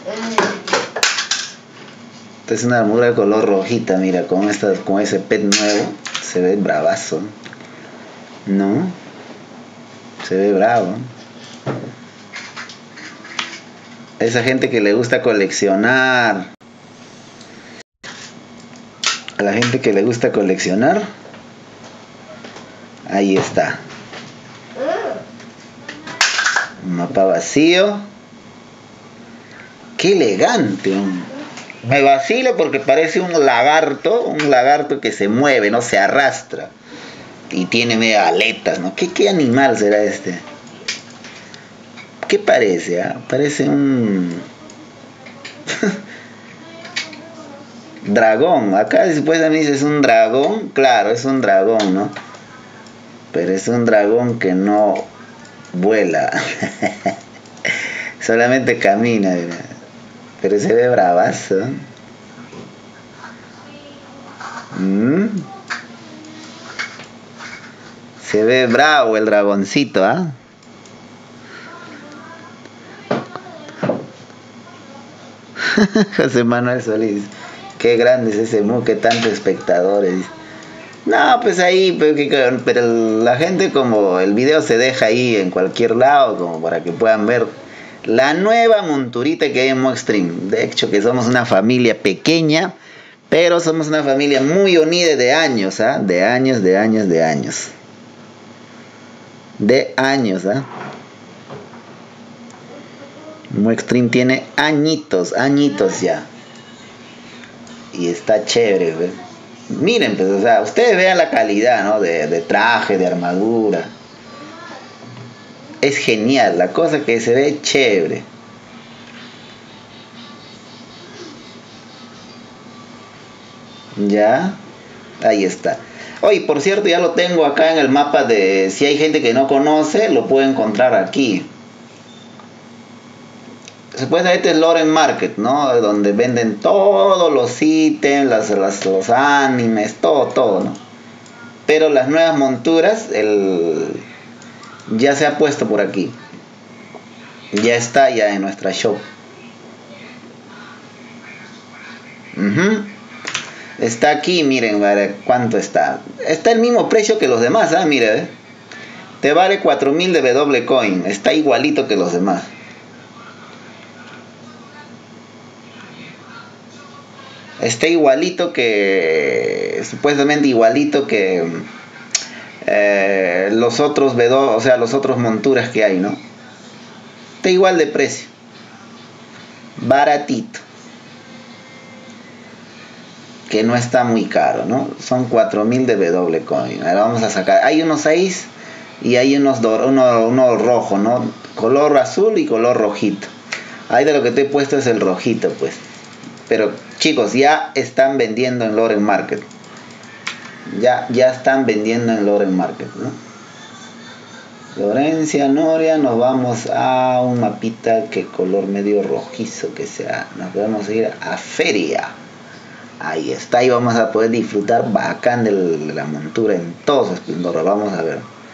Esta es una armadura de color rojita, mira, con ese pet nuevo. Se ve bravazo. ¿No? Se ve bravo. Esa gente que le gusta coleccionar. A la gente que le gusta coleccionar. Ahí está. Un mapa vacío. ¡Qué elegante! Me vacilo porque parece un lagarto que se mueve, no se arrastra. Y tiene medio aletas, ¿no? ¿Qué animal será este? ¿Qué parece? Parece un dragón. Acá después a mí dice es un dragón. Claro, es un dragón, ¿no? Pero es un dragón que no vuela. Solamente camina, ¿verdad? Pero se ve bravazo. Se ve bravo el dragoncito, ¿ah? José Manuel Solís. Qué grande es ese mu, qué tantos espectadores. No, pues ahí, pero la gente, como el video se deja ahí en cualquier lado, como para que puedan ver la nueva monturita que hay en Moxstream. De hecho, que somos una familia pequeña, pero somos una familia muy unida de años, ¿ah? De años. Moxstream tiene añitos ya. Y está chévere, ¿ves? Miren, pues, o sea, ustedes vean la calidad, ¿no? De traje, de armadura. Es genial, la cosa que se ve chévere. Ya, ahí está. Oye, por cierto, ya lo tengo acá en el mapa de... Si hay gente que no conoce, lo puede encontrar aquí. Supuestamente es Loren Market, ¿no? Donde venden todos los ítems, los animes, todo, ¿no? Pero las nuevas monturas, ya se ha puesto por aquí. Ya está ya en nuestra shop. Está aquí, miren, ¿cuánto está? Está el mismo precio que los demás, ¿ah? Mire, te vale 4000 de W coin. Está igualito que los demás. Está igualito que... Supuestamente igualito que... los otros o sea, los otros monturas que hay, ¿no? Está igual de precio. Baratito. Que no está muy caro, ¿no? Son 4000 de W coin. Ahora vamos a sacar. Hay unos 6 y hay uno rojo, ¿no? Color azul y color rojito. Ahí de lo que te he puesto es el rojito, pues. Pero chicos, ya están vendiendo en Loren Market. Ya están vendiendo en Loren Market, ¿no? Florencia, Noria, nos vamos a un mapita que color medio rojizo que sea. Nos vamos a ir a Feria. Ahí está, y vamos a poder disfrutar bacán de la montura en todo su esplendor. Vamos a ver.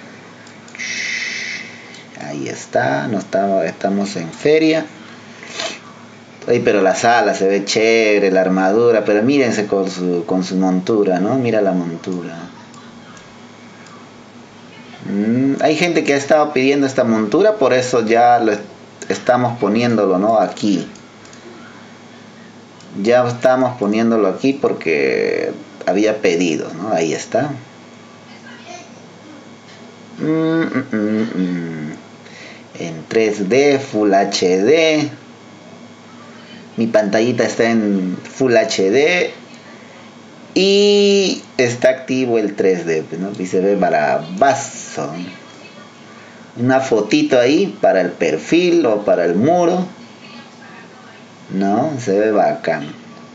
Ahí está, estamos en Feria. Ay, pero la sala se ve chévere, la armadura, pero mírense con su montura, ¿no? Mira la montura. Hay gente que ha estado pidiendo esta montura, por eso ya estamos poniéndolo, ¿no? Aquí. Ya estamos poniéndolo aquí porque había pedido, ¿no? Ahí está. En 3D, Full HD. Mi pantallita está en Full HD. Y está activo el 3D, ¿no? Y se ve bravazo. Una fotito ahí para el perfil o para el muro. ¿No? Se ve bacán.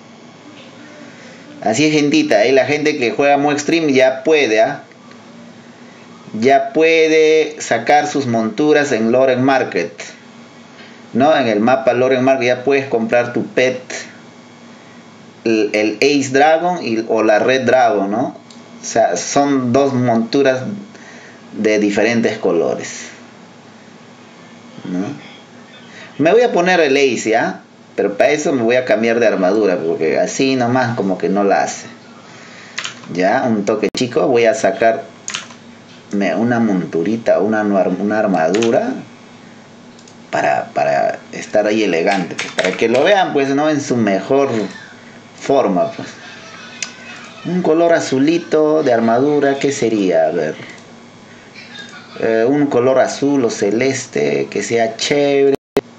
Así es, gentita. Ahí la gente que juega Moxstream ya puede, ¿ah? Ya puede sacar sus monturas en Loren Market, ¿no? En el mapa Loren Market ya puedes comprar tu pet, el Ace Dragon o la Red Dragon, ¿no? O sea, son dos monturas de diferentes colores, ¿no? Me voy a poner el Ace, ¿ya? Pero para eso me voy a cambiar de armadura, porque así nomás como que no la hace. Ya, un toque chico. Voy a sacar una monturita, una armadura. Para estar ahí elegante. Pues, para que lo vean, pues, ¿no? En su mejor forma, pues. Un color azulito de armadura, ¿qué sería? A ver. Un color azul o celeste que sea chévere.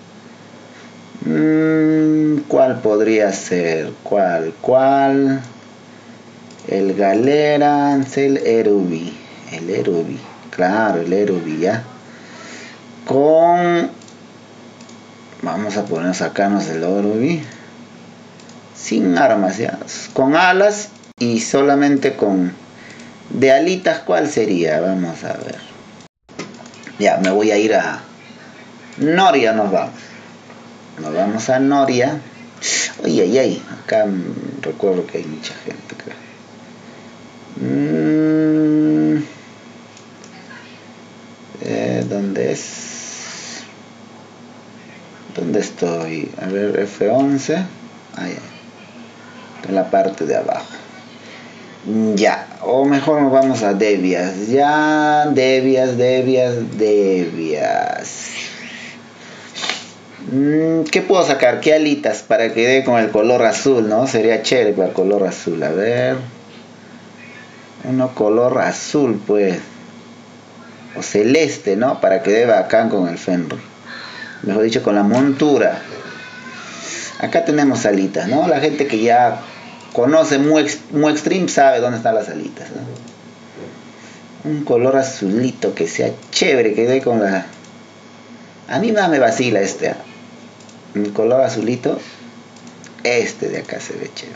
¿Cuál podría ser? ¿Cuál? El Galerans, el Erubi. El Erubi, claro, el Erubi, ya. Vamos a poner, sacarnos el Erubi. Sin armas, ya. Con alas y solamente con... De alitas, ¿cuál sería? Vamos a ver. Ya, me voy a ir a... Noria nos vamos. Nos vamos a Noria. Ay. Acá recuerdo que hay mucha gente, creo. ¿Dónde es? ¿Dónde estoy? A ver, F11. Ahí. En la parte de abajo. Ya. O mejor nos vamos a Devias. Ya. Devias. ¿Qué puedo sacar? ¿Qué alitas para que dé con el color azul, no? Sería chévere para el color azul. A ver. Uno color azul, pues. O celeste, ¿no? Para que dé bacán con el Fenrir. Mejor dicho, con la montura. Acá tenemos alitas, ¿no? La gente que ya conoce muy extreme sabe dónde están las alitas, ¿no? Un color azulito que sea chévere, que dé con la... A mí más me vacila este. Un color azulito. Este de acá se ve chévere.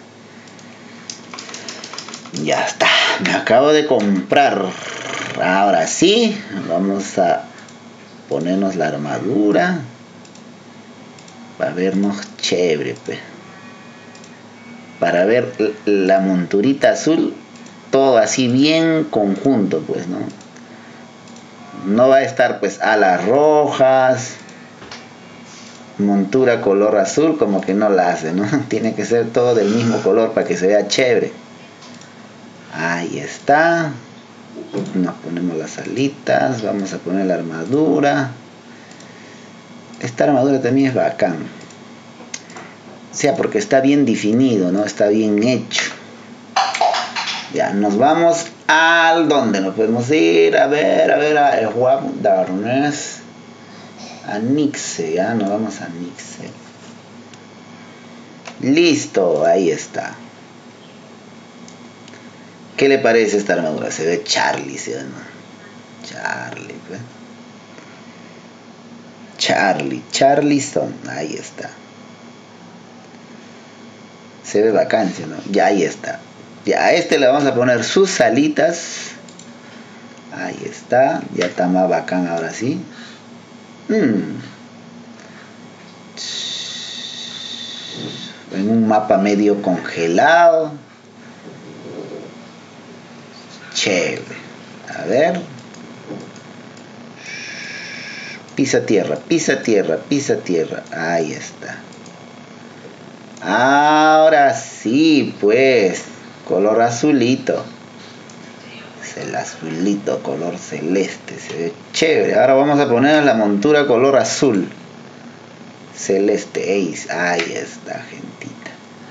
Ya está. Me acabo de comprar. Ahora sí. Vamos a ponernos la armadura. Para vernos chévere, pues. Para ver la monturita azul. Todo así bien conjunto, pues, ¿no? No va a estar, pues, alas rojas. Montura color azul, como que no la hace, ¿no? Tiene que ser todo del mismo color para que se vea chévere. Ahí está. Nos ponemos las alitas. Vamos a poner la armadura. Esta armadura también es bacán. O sea, porque está bien definido, ¿no? Está bien hecho. Ya, nos vamos al... ¿Dónde nos podemos ir? A ver, a el Juan Darnes. A Nixe, ya, nos vamos a Nixe. Listo, ahí está. ¿Qué le parece esta armadura? Se ve Charlie, ¿sí o no? Charlie, pues. Charleston, ahí está. Se ve bacán, ¿sí o no? Ya, ahí está. Ya, a este le vamos a poner sus alitas. Ahí está. Ya está más bacán ahora sí. En un mapa medio congelado. Chévere. A ver. Pisa tierra. Ahí está. Ahora sí, pues. Color azulito. Es el azulito, color celeste. Se ve chévere. Ahora vamos a poner la montura color azul. Celeste Ace. Ahí está, gentita.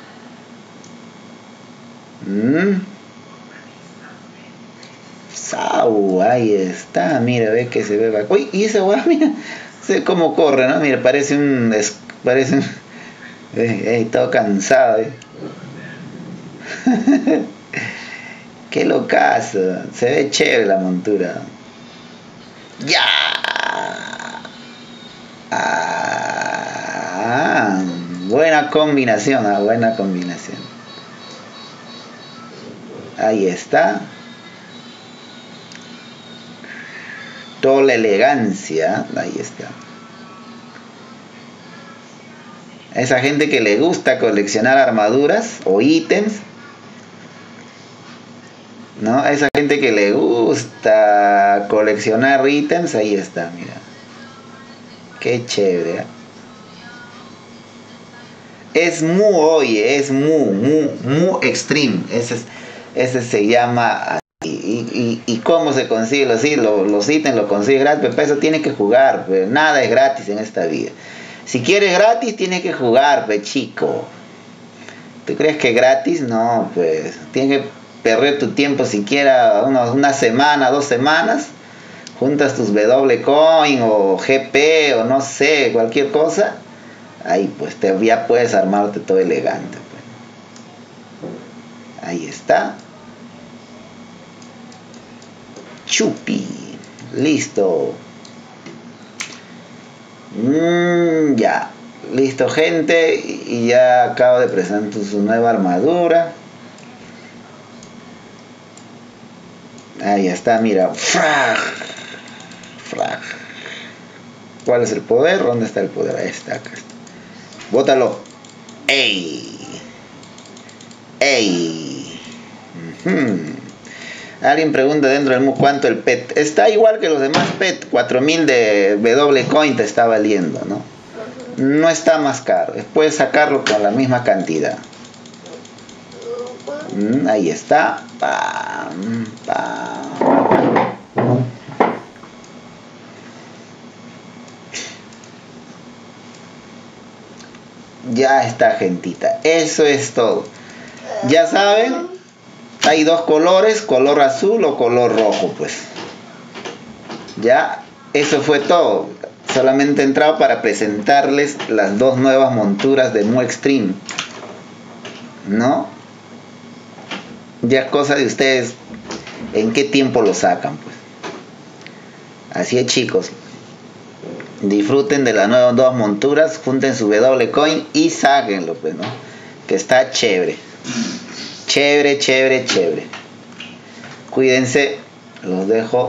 Ahí está. Mira, ve que se ve. Uy, y ese guay, mira. Sé cómo corre, ¿no? Mira, parece un... todo cansado, Qué locazo. Se ve chévere la montura. ¡Ya! Buena combinación, buena combinación. Ahí está. Toda la elegancia. Ahí está. Esa gente que le gusta coleccionar armaduras o ítems, ¿no? Esa gente que le gusta coleccionar ítems, ahí está, mira. Qué chévere. Es Mu, oye, es Mu Extreme. Ese se llama. ¿Y cómo se consigue los ítems? Lo consigue gratis, pero eso tiene que jugar, pues. Nada es gratis en esta vida. Si quieres gratis, tienes que jugar, pues, chico. ¿Tú crees que gratis? No, pues. Tienes que perder tu tiempo siquiera una semana, 2 semanas. Juntas tus W coin o GP o no sé, cualquier cosa. Ahí pues ya puedes armarte todo elegante, pues. Ahí está. Chupi. Listo. Ya. Listo, gente. Y ya acabo de presentar su nueva armadura. Ahí está, mira. ¡Frag! Frag. ¿Cuál es el poder? ¿Dónde está el poder? Ahí está, acá está. Bótalo. ¡Ey! ¡Ey! Alguien pregunta dentro del MU cuánto el PET. Está igual que los demás PET. 4000 de W coin te está valiendo, ¿no? No está más caro. Puedes sacarlo con la misma cantidad. Ahí está. Pam, pam. Ya está, gentita. Eso es todo. Ya saben, hay 2 colores, color azul o color rojo, pues. Ya, eso fue todo. Solamente he entrado para presentarles las 2 nuevas monturas de Mu Extreme, ¿no? Ya es cosa de ustedes en qué tiempo lo sacan, pues. Así es, chicos. Disfruten de las nuevas 2 monturas, junten su W coin y sáquenlo, pues, ¿no? Que está chévere. Chévere, chévere, chévere. Cuídense, los dejo.